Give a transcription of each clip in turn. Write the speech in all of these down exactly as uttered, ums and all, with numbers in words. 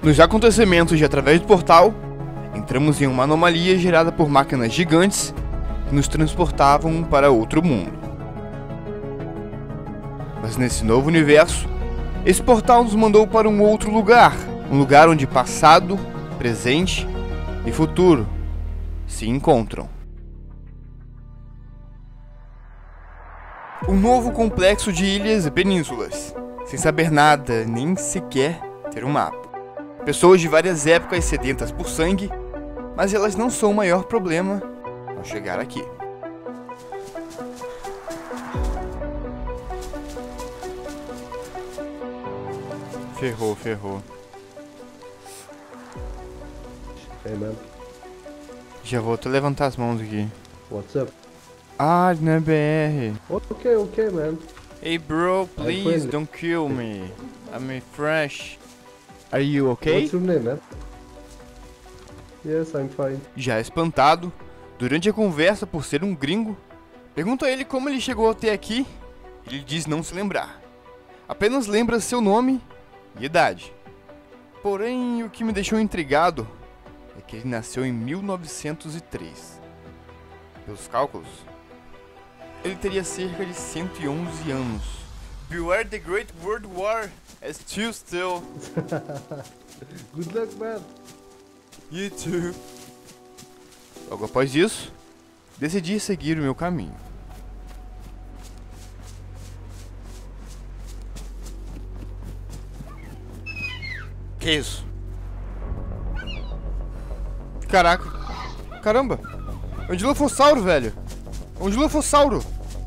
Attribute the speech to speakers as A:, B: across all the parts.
A: Nos acontecimentos de Através do Portal, entramos em uma anomalia gerada por máquinas gigantes que nos transportavam para outro mundo. Mas nesse novo universo, esse portal nos mandou para um outro lugar, um lugar onde passado, presente e futuro se encontram. Um novo complexo de ilhas e penínsulas, sem saber nada, nem sequer ter um mapa. Pessoas de várias épocas sedentas por sangue, mas elas não são o maior problema ao chegar aqui. Ferrou, ferrou.
B: Hey man,
A: Já vou até levantar as mãos aqui.
B: what's up?
A: Ah, não é B R.
B: Okay, okay man.
A: Hey bro, please
B: friendly.
A: don't kill me. I'm fresh. Are you okay?
B: What's your name, man? Yes, I'm fine.
A: Já espantado, durante a conversa por ser um gringo, pergunto a ele como ele chegou até aqui. Ele diz não se lembrar. Apenas lembra seu nome e idade. Porém, o que me deixou intrigado é que ele nasceu em mil novecentos e três. Pelos cálculos, ele teria cerca de cento e onze anos. Beware the Great World War as two still.
B: Good luck, man.
A: You too. Logo após isso, decidi seguir o meu caminho. Que isso? Caraca. Caramba. É um dilofossauro, velho. É um dilofossauro.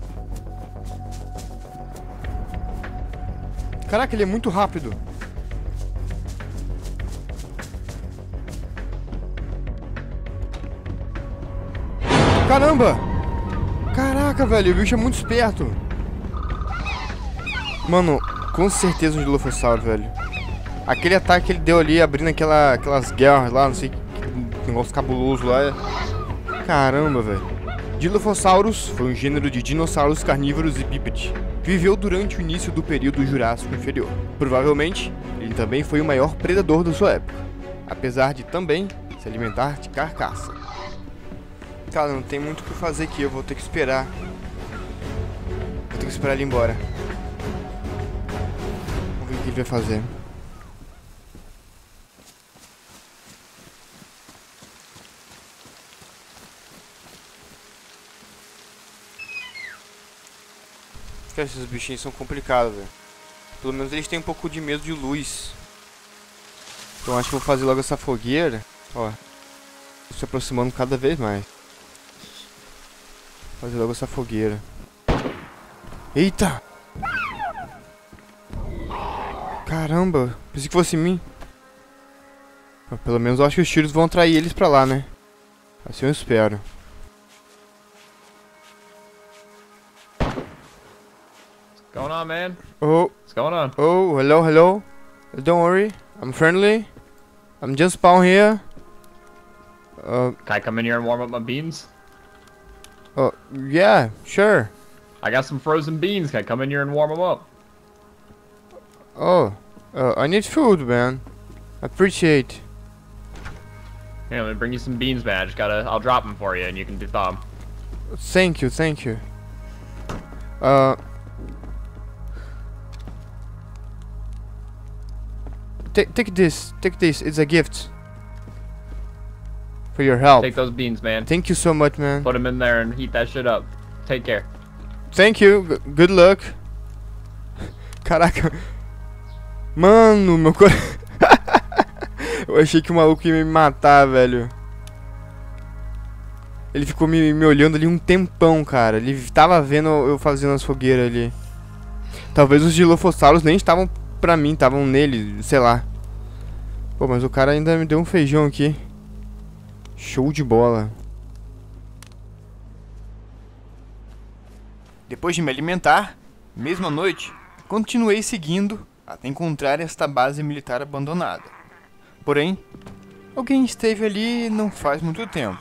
A: Caraca, ele é muito rápido. Caramba! Caraca, velho, o bicho é muito esperto. Mano, com certeza um dilofossauro, velho. Aquele ataque que ele deu ali, abrindo aquela, aquelas guerras lá, não sei, que negócio cabuloso lá. Caramba, velho. Dilophosaurus foi um gênero de dinossauros carnívoros e bípedes. Viveu durante o início do período Jurássico Inferior. Provavelmente, ele também foi o maior predador da sua época, apesar de também se alimentar de carcaça. Cara, não tem muito o que fazer aqui, eu vou ter que esperar. Vou ter que esperar ele ir embora. Vamos ver o que ele vai fazer. Cara, esses bichinhos são complicados, velho. Pelo menos eles têm um pouco de medo de luz. Então acho que vou fazer logo essa fogueira. Ó, se aproximando cada vez mais. Fazer logo essa fogueira. Eita! Caramba, pensei que fosse mim. Pelo menos eu acho que os tiros vão atrair eles pra lá, né? Assim eu espero.
C: What's going on, man?
A: Oh,
C: What's going on?
A: oh, hello, hello. Don't worry, I'm friendly. I'm just spawn here. Uh,
C: Can I come in here and warm up my beans?
A: oh, yeah, sure.
C: I got some frozen beans. Can I come in here and warm them up?
A: Oh, uh, I need food, man. Appreciate.
C: Here, let me bring you some beans, man. I just gotta, I'll drop them for you and you can thaw them.
A: Thank you, thank you. Uh, take take this, take this. It's a gift for your help.
C: Take those beans, man.
A: Thank you so much, man.
C: Put them in there and heat that shit up. Take care.
A: Thank you. G good luck. Caraca. Mano, meu cor... Eu achei que o maluco ia me matar, velho. Ele ficou me, me olhando ali um tempão, cara. Ele tava vendo eu fazendo as fogueiras ali. Talvez os dilofossauros nem estavam pra mim, estavam nele, sei lá. Pô, mas o cara ainda me deu um feijão aqui. Show de bola. Depois de me alimentar, mesmo à noite, continuei seguindo até encontrar esta base militar abandonada. Porém, alguém esteve ali não faz muito tempo.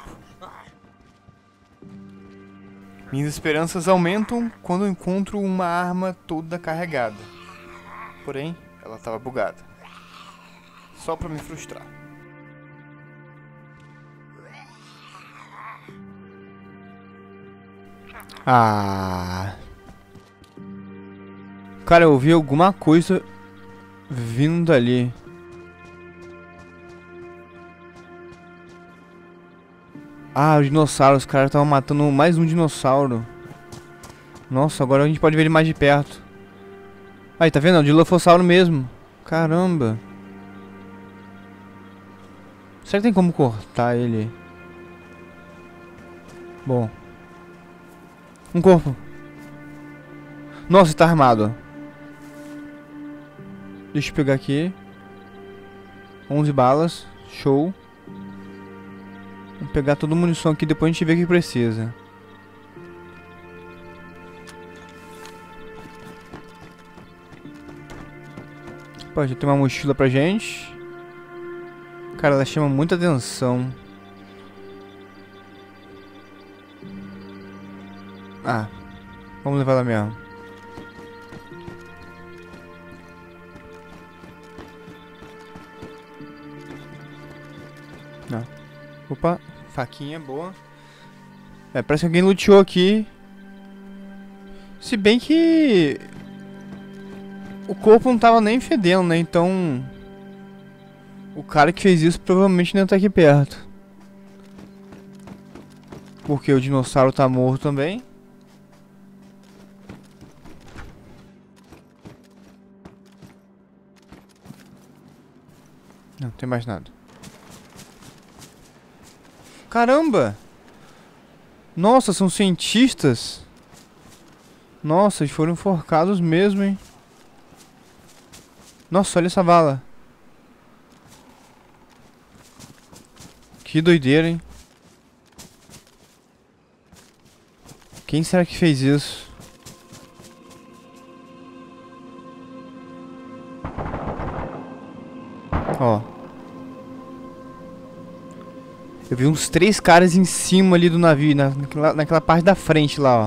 A: Minhas esperanças aumentam quando encontro uma arma toda carregada. Porém, ela estava bugada. Só pra me frustrar. Ah. Cara, eu ouvi alguma coisa vindo dali. Ah, os dinossauros. Os caras estavam matando mais um dinossauro. Nossa, agora a gente pode ver ele mais de perto. Aí, tá vendo? É o Dilophosaurus mesmo. Caramba. Será que tem como cortar ele? Bom. Um corpo. Nossa, tá armado. Deixa eu pegar aqui. onze balas. Show. Vamos pegar toda a munição aqui, depois a gente vê o que precisa. Pô, já tem uma mochila pra gente. Cara, ela chama muita atenção. Ah, vamos levar ela mesmo. Não. Opa, faquinha boa. É, parece que alguém luteou aqui. Se bem que o corpo não tava nem fedendo, né? Então o cara que fez isso provavelmente não tá aqui perto. Porque o dinossauro tá morto também. Não, não tem mais nada. Caramba! Nossa, são cientistas? Nossa, eles foram enforcados mesmo, hein? Nossa, olha essa vala. Que doideira, hein? Quem será que fez isso? Ó. Eu vi uns três caras em cima ali do navio, na, naquela, naquela parte da frente lá, ó.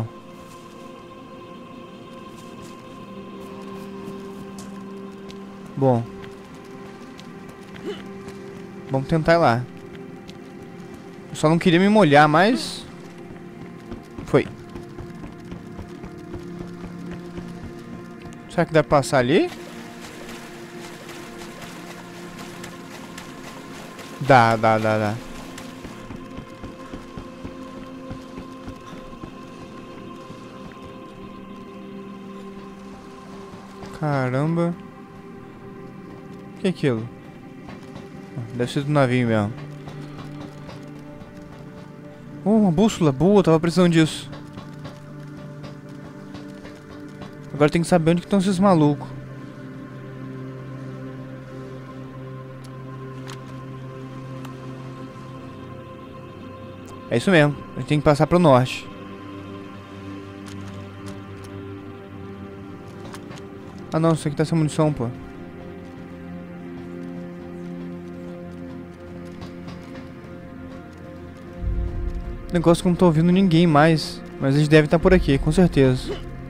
A: Bom. Vamos tentar ir lá. Eu só não queria me molhar, mas... Foi. Será que dá pra passar ali? Dá, dá, dá, dá. Caramba. O que é aquilo? Deve ser do navio mesmo. Oh, uma bússola boa, tava precisando disso. Agora tem que saber onde que estão esses malucos. É isso mesmo, a gente tem que passar pro norte. Ah não, isso aqui tá sem munição, pô. Negócio que eu não tô ouvindo ninguém mais. Mas eles devem estar por aqui, com certeza.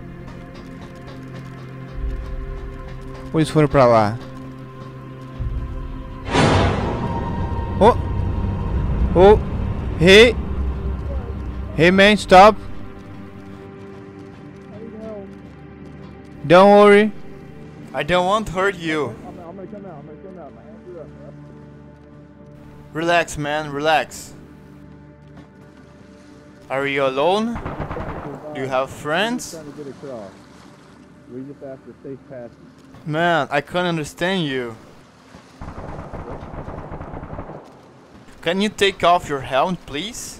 A: Ou eles foram pra lá? Oh! Oh! Hey! Hey man, stop! Don't worry. I don't want to hurt you. Relax, man, relax. Are you alone? Do you have friends? Man, I can't understand you. Can you take off your helmet, please?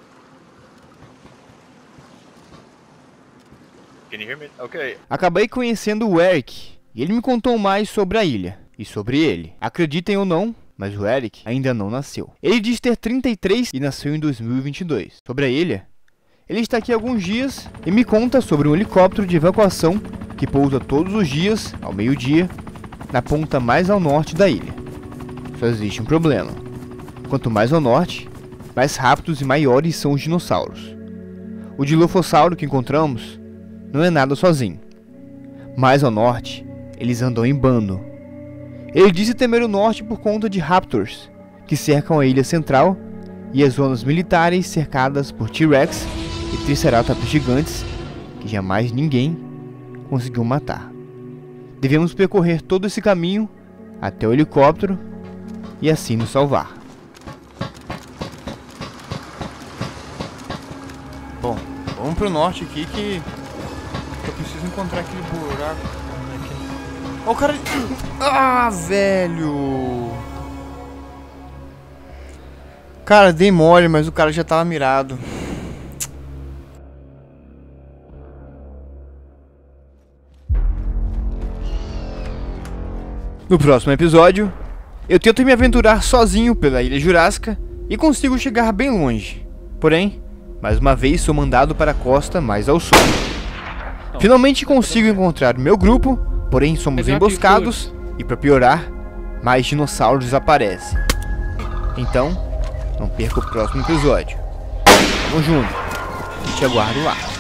C: Can you hear me? Okay.
A: Acabei conhecendo o Eric, e ele me contou mais sobre a ilha, e sobre ele. Acreditem ou não, mas o Eric ainda não nasceu. Ele diz ter trinta e três e nasceu em dois mil e vinte e dois. Sobre a ilha, ele está aqui há alguns dias e me conta sobre um helicóptero de evacuação que pousa todos os dias, ao meio-dia, na ponta mais ao norte da ilha. Só existe um problema. Quanto mais ao norte, mais rápidos e maiores são os dinossauros. O Dilophosaurus que encontramos não é nada sozinho. Mais ao norte, eles andam em bando.
D: Ele disse temer o norte por conta de raptors, que cercam a ilha central, e as zonas militares cercadas por T-Rex e Triceratops gigantes, que jamais ninguém conseguiu matar. Devemos percorrer todo esse caminho até o helicóptero e assim nos salvar.
A: Bom, vamos pro norte aqui que eu preciso encontrar aquele buraco. Ó, o cara... Ah, velho! Cara, dei mole, mas o cara já tava mirado. No próximo episódio, eu tento me aventurar sozinho pela Ilha Jurássica e consigo chegar bem longe. Porém, mais uma vez sou mandado para a costa mais ao sul. Finalmente consigo encontrar o meu grupo, porém somos emboscados e, para piorar, mais dinossauros aparecem. Então, não perca o próximo episódio. Tamo junto. Te aguardo lá.